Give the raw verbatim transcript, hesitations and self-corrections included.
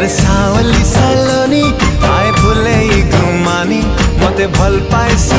सावली सालोनी आए फुले घुमानी मते भल पाए।